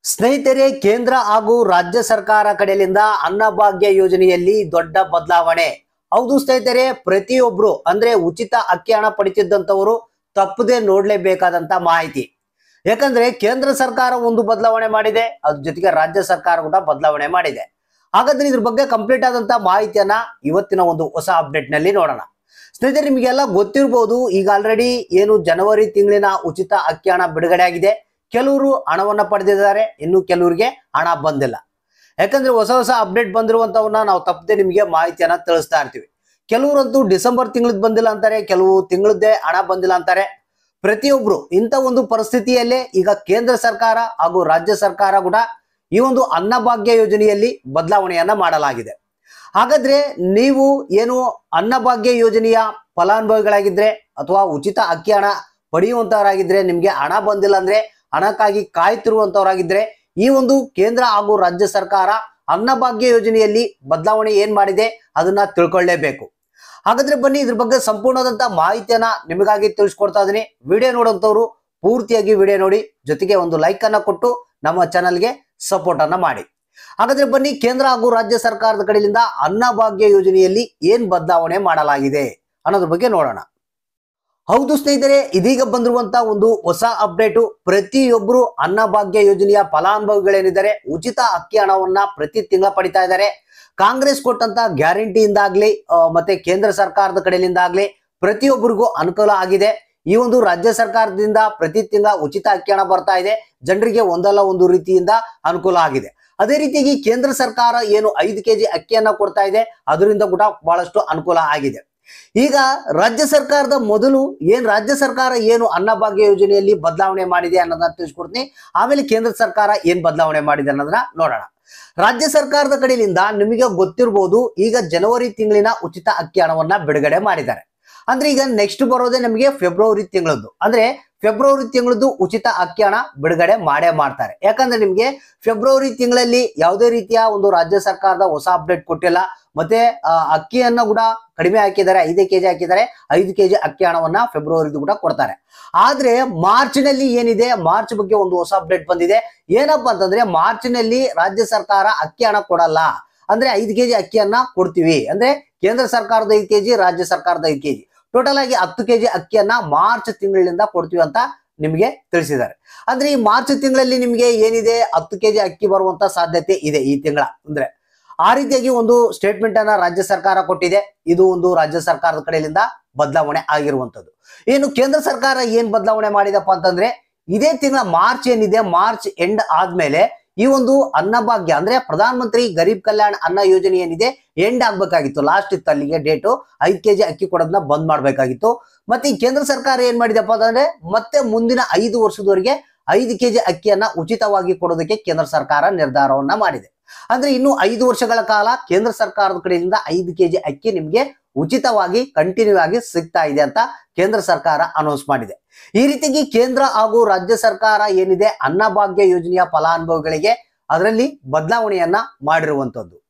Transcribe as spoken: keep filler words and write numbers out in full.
ಸ್ನೇಹಿತರೆ, ಕೇಂದ್ರ ಹಾಗೂ ರಾಜ್ಯ ಸರ್ಕಾರ ಕಡೆಯಿಂದ ಅನ್ನಭಾಗ್ಯ ಯೋಜನೆಯಲ್ಲಿ ದೊಡ್ಡ ಬದಲಾವಣೆ. ಹೌದು ಸ್ನೇಹಿತರೆ, ಪ್ರತಿಯೊಬ್ರು ಅಂದ್ರೆ ಉಚಿತ ಅಕ್ಕಿ ಹಣ ಪಡಿತಿದ್ದಂತವರು ತಪ್ಪದೆ ನೋಡ್ಲೇಬೇಕಾದಂತ ಮಾಹಿತಿ. ಯಾಕಂದ್ರೆ ಕೇಂದ್ರ ಸರ್ಕಾರ ಒಂದು ಬದಲಾವಣೆ ಮಾಡಿದೆ, ಅದ್ರ ಜೊತೆಗೆ ರಾಜ್ಯ ಸರ್ಕಾರ ಕೂಡ ಬದಲಾವಣೆ ಮಾಡಿದೆ. ಹಾಗಾದ್ರೆ ಇದ್ರ ಬಗ್ಗೆ ಕಂಪ್ಲೀಟ್ ಆದಂತ ಮಾಹಿತಿಯನ್ನ ಇವತ್ತಿನ ಒಂದು ಹೊಸ ಅಪ್ಡೇಟ್ ನಲ್ಲಿ ನೋಡೋಣ. ಸ್ನೇಹಿತರೆ, ನಿಮಗೆಲ್ಲ ಗೊತ್ತಿರಬಹುದು, ಈಗ ಆಲ್ರೆಡಿ ಏನು ಜನವರಿ ತಿಂಗಳಿನ ಉಚಿತ ಅಕ್ಕಿ ಹಣ ಬಿಡುಗಡೆ ಆಗಿದೆ. ಕೆಲವರು ಹಣವನ್ನ ಪಡೆದಿದ್ದಾರೆ, ಇನ್ನು ಕೆಲವರಿಗೆ ಹಣ ಬಂದಿಲ್ಲ. ಯಾಕಂದ್ರೆ ಹೊಸ ಹೊಸ ಅಪ್ಡೇಟ್ ಬಂದಿರುವಂತವನ್ನ ನಾವು ತಪ್ಪದೆ ನಿಮಗೆ ಮಾಹಿತಿಯನ್ನ ತಿಳಿಸ್ತಾ ಇರ್ತೀವಿ. ಕೆಲವರಂತೂ ಡಿಸೆಂಬರ್ ತಿಂಗಳದ್ ಬಂದಿಲ್ಲ ಅಂತಾರೆ, ಕೆಲವು ತಿಂಗಳದ್ದೇ ಹಣ ಬಂದಿಲ್ಲ ಅಂತಾರೆ. ಪ್ರತಿಯೊಬ್ರು ಇಂಥ ಒಂದು ಪರಿಸ್ಥಿತಿಯಲ್ಲೇ ಈಗ ಕೇಂದ್ರ ಸರ್ಕಾರ ಹಾಗೂ ರಾಜ್ಯ ಸರ್ಕಾರ ಕೂಡ ಈ ಒಂದು ಅನ್ನಭಾಗ್ಯ ಯೋಜನೆಯಲ್ಲಿ ಬದಲಾವಣೆಯನ್ನ ಮಾಡಲಾಗಿದೆ. ಹಾಗಾದ್ರೆ ನೀವು ಏನು ಅನ್ನಭಾಗ್ಯ ಯೋಜನೆಯ ಫಲಾನುಭವಿಗಳಾಗಿದ್ರೆ ಅಥವಾ ಉಚಿತ ಅಕ್ಕಿ ಹಣ ಪಡೆಯುವಂತವರಾಗಿದ್ರೆ, ನಿಮ್ಗೆ ಹಣ ಬಂದಿಲ್ಲ ಅಂದ್ರೆ ಹಣಕ್ಕಾಗಿ ಕಾಯ್ತಿರುವಂತವರಾಗಿದ್ರೆ, ಈ ಒಂದು ಕೇಂದ್ರ ಹಾಗೂ ರಾಜ್ಯ ಸರ್ಕಾರ ಅನ್ನಭಾಗ್ಯ ಯೋಜನೆಯಲ್ಲಿ ಬದಲಾವಣೆ ಏನ್ ಮಾಡಿದೆ ಅದನ್ನ ತಿಳ್ಕೊಳ್ಳೇಬೇಕು. ಹಾಗಾದ್ರೆ ಬನ್ನಿ ಇದ್ರ ಬಗ್ಗೆ ಸಂಪೂರ್ಣವಾದಂತ ಮಾಹಿತಿಯನ್ನ ನಿಮಗಾಗಿ ತಿಳಿಸ್ಕೊಡ್ತಾ ಇದೀನಿ. ವಿಡಿಯೋ ನೋಡುವಂತವ್ರು ಪೂರ್ತಿಯಾಗಿ ವಿಡಿಯೋ ನೋಡಿ, ಜೊತೆಗೆ ಒಂದು ಲೈಕ್ ಅನ್ನ ಕೊಟ್ಟು ನಮ್ಮ ಚಾನಲ್ಗೆ ಸಪೋರ್ಟ್ ಅನ್ನ ಮಾಡಿ. ಹಾಗಾದ್ರೆ ಬನ್ನಿ ಕೇಂದ್ರ ಹಾಗೂ ರಾಜ್ಯ ಸರ್ಕಾರದ ಕಡೆಯಿಂದ ಅನ್ನಭಾಗ್ಯ ಯೋಜನೆಯಲ್ಲಿ ಏನ್ ಬದಲಾವಣೆ ಮಾಡಲಾಗಿದೆ ಅನ್ನೋದ್ರ ಬಗ್ಗೆ ನೋಡೋಣ. ಹೌದು ಸ್ನೇಹಿತರೆ, ಇದೀಗ ಬಂದಿರುವಂತ ಒಂದು ಹೊಸ ಅಪ್ಡೇಟು. ಪ್ರತಿಯೊಬ್ಬರು ಅನ್ನಭಾಗ್ಯ ಯೋಜನೆಯ ಫಲಾನುಭವಿಗಳೇನಿದ್ದಾರೆ ಉಚಿತ ಅಕ್ಕಿ ಹಣವನ್ನ ಪ್ರತಿ ತಿಂಗಳ ಪಡಿತಾ ಇದ್ದಾರೆ. ಕಾಂಗ್ರೆಸ್ ಕೊಟ್ಟಂತ ಗ್ಯಾರಂಟಿಯಿಂದಾಗ್ಲಿ ಮತ್ತೆ ಕೇಂದ್ರ ಸರ್ಕಾರದ ಕಡೆಯಿಂದಾಗ್ಲಿ ಪ್ರತಿಯೊಬ್ಬರಿಗೂ ಅನುಕೂಲ ಆಗಿದೆ. ಈ ಒಂದು ರಾಜ್ಯ ಸರ್ಕಾರದಿಂದ ಪ್ರತಿ ತಿಂಗಳ ಉಚಿತ ಅಕ್ಕಿ ಹಣ ಬರ್ತಾ ಇದೆ. ಜನರಿಗೆ ಒಂದಲ್ಲ ಒಂದು ರೀತಿಯಿಂದ ಅನುಕೂಲ ಆಗಿದೆ. ಅದೇ ರೀತಿಯಾಗಿ ಕೇಂದ್ರ ಸರ್ಕಾರ ಏನು ಐದು ಕೆಜಿ ಅಕ್ಕಿಯನ್ನ ಕೊಡ್ತಾ ಇದೆ, ಅದರಿಂದ ಕೂಡ ಬಹಳಷ್ಟು ಅನುಕೂಲ ಆಗಿದೆ. ಈಗ ರಾಜ್ಯ ಸರ್ಕಾರದ ಮೊದಲು ಏನ್ ರಾಜ್ಯ ಸರ್ಕಾರ ಏನು ಅನ್ನಭಾಗ್ಯ ಯೋಜನೆಯಲ್ಲಿ ಬದಲಾವಣೆ ಮಾಡಿದೆ ಅನ್ನೋದನ್ನ ತಿಳಿಸ್ಕೊಡ್ತೀನಿ. ಆಮೇಲೆ ಕೇಂದ್ರ ಸರ್ಕಾರ ಏನ್ ಬದಲಾವಣೆ ಮಾಡಿದೆ ಅನ್ನೋದನ್ನ ನೋಡೋಣ. ರಾಜ್ಯ ಸರ್ಕಾರದ ಕಡೆಯಿಂದ ನಿಮಗೆ ಗೊತ್ತಿರಬಹುದು, ಈಗ ಜನವರಿ ತಿಂಗಳಿನ ಉಚಿತ ಅಕ್ಕಿ ಹಣವನ್ನ ಬಿಡುಗಡೆ ಮಾಡಿದ್ದಾರೆ. ಅಂದ್ರೆ ಈಗ ನೆಕ್ಸ್ಟ್ ಬರೋದೇ ನಮಗೆ ಫೆಬ್ರವರಿ ತಿಂಗಳದ್ದು. ಅಂದ್ರೆ ಫೆಬ್ರವರಿ ತಿಂಗಳದ್ದು ಉಚಿತ ಅಕ್ಕಿ ಹಣ ಬಿಡುಗಡೆ ಮಾಡೇ ಮಾಡ್ತಾರೆ. ಯಾಕಂದ್ರೆ ನಿಮ್ಗೆ ಫೆಬ್ರವರಿ ತಿಂಗಳಲ್ಲಿ ಯಾವುದೇ ರೀತಿಯ ಒಂದು ರಾಜ್ಯ ಸರ್ಕಾರದ ಹೊಸ ಅಪ್ಡೇಟ್ ಕೊಟ್ಟಿಲ್ಲ. ಮತ್ತೆ ಅಕ್ಕಿಯನ್ನ ಕೂಡ ಕಡಿಮೆ ಹಾಕಿದ್ದಾರೆ, ಐದು ಕೆಜಿ ಹಾಕಿದ್ದಾರೆ. ಐದು ಕೆಜಿ ಅಕ್ಕಿ ಹಣವನ್ನ ಫೆಬ್ರವರಿದು ಕೂಡ ಕೊಡ್ತಾರೆ. ಆದ್ರೆ ಮಾರ್ಚ್ ನಲ್ಲಿ ಏನಿದೆ, ಮಾರ್ಚ್ ಬಗ್ಗೆ ಒಂದು ಹೊಸ ಅಪ್ಡೇಟ್ ಬಂದಿದೆ. ಏನಪ್ಪಾ ಅಂತಂದ್ರೆ ಮಾರ್ಚ್ ನಲ್ಲಿ ರಾಜ್ಯ ಸರ್ಕಾರ ಅಕ್ಕಿ ಹಣ ಕೊಡಲ್ಲ. ಅಂದ್ರೆ ಐದು ಕೆಜಿ ಅಕ್ಕಿಯನ್ನ ಕೊಡ್ತೀವಿ. ಅಂದ್ರೆ ಕೇಂದ್ರ ಸರ್ಕಾರದ ಐದು ಕೆಜಿ, ರಾಜ್ಯ ಸರ್ಕಾರದ ಐದು ಕೆಜಿ, ಟೋಟಲ್ ಆಗಿ ಹತ್ತು ಕೆಜಿ ಅಕ್ಕಿಯನ್ನ ಮಾರ್ಚ್ ತಿಂಗಳಿಂದ ಕೊಡ್ತೀವಿ ಅಂತ ನಿಮಗೆ ತಿಳಿಸಿದ್ದಾರೆ. ಅಂದ್ರೆ ಈ ಮಾರ್ಚ್ ತಿಂಗಳಲ್ಲಿ ನಿಮಗೆ ಏನಿದೆ ಹತ್ತು ಕೆಜಿ ಅಕ್ಕಿ ಬರುವಂತ ಸಾಧ್ಯತೆ ಇದೆ ಈ ತಿಂಗಳ. ಅಂದ್ರೆ ಆ ರೀತಿಯಾಗಿ ಒಂದು ಸ್ಟೇಟ್ಮೆಂಟ್ ಅನ್ನ ರಾಜ್ಯ ಸರ್ಕಾರ ಕೊಟ್ಟಿದೆ. ಇದು ಒಂದು ರಾಜ್ಯ ಸರ್ಕಾರದ ಕಡೆಯಿಂದ ಬದಲಾವಣೆ ಆಗಿರುವಂತದ್ದು. ಏನು ಕೇಂದ್ರ ಸರ್ಕಾರ ಏನ್ ಬದಲಾವಣೆ ಮಾಡಿದಪ್ಪ ಅಂತಂದ್ರೆ, ಇದೇ ತಿಂಗಳ ಮಾರ್ಚ್ ಏನಿದೆ, ಮಾರ್ಚ್ ಎಂಡ್ ಆದ್ಮೇಲೆ ಈ ಒಂದು ಅನ್ನಭಾಗ್ಯ ಅಂದ್ರೆ ಪ್ರಧಾನ ಮಂತ್ರಿ ಗರೀಬ್ ಕಲ್ಯಾಣ ಅನ್ನ ಯೋಜನೆ ಏನಿದೆ ಎಂಡ್ ಆಗ್ಬೇಕಾಗಿತ್ತು. ಲಾಸ್ಟ್ ಇತ್ತು ಅಲ್ಲಿಗೆ ಡೇಟು. ಐದು ಕೆಜಿ ಅಕ್ಕಿ ಕೊಡೋದನ್ನ ಬಂದ್ ಮಾಡ್ಬೇಕಾಗಿತ್ತು. ಮತ್ತೆ ಈ ಕೇಂದ್ರ ಸರ್ಕಾರ ಏನ್ ಮಾಡಿದಪ್ಪ ಅಂತಂದ್ರೆ, ಮತ್ತೆ ಮುಂದಿನ ಐದು ವರ್ಷದವರೆಗೆ ಐದು ಕೆಜಿ ಅಕ್ಕಿಯನ್ನ ಉಚಿತವಾಗಿ ಕೊಡೋದಕ್ಕೆ ಕೇಂದ್ರ ಸರ್ಕಾರ ನಿರ್ಧಾರವನ್ನ ಮಾಡಿದೆ. ಅಂದ್ರೆ ಇನ್ನು ಐದು ವರ್ಷಗಳ ಕಾಲ ಕೇಂದ್ರ ಸರ್ಕಾರದ ಕಡೆಯಿಂದ ಐದು ಕೆಜಿ ಅಕ್ಕಿ ನಿಮ್ಗೆ ಉಚಿತವಾಗಿ ಕಂಟಿನ್ಯೂ ಆಗಿ ಸಿಗ್ತಾ ಇದೆ ಅಂತ ಕೇಂದ್ರ ಸರ್ಕಾರ ಅನೌನ್ಸ್ ಮಾಡಿದೆ. ಈ ರೀತಿಯಾಗಿ ಕೇಂದ್ರ ಹಾಗೂ ರಾಜ್ಯ ಸರ್ಕಾರ ಏನಿದೆ ಅನ್ನಭಾಗ್ಯ ಯೋಜನೆಯ ಫಲಾನುಭವಿಗಳಿಗೆ ಅದರಲ್ಲಿ ಬದಲಾವಣೆಯನ್ನ ಮಾಡಿರುವಂತದ್ದು.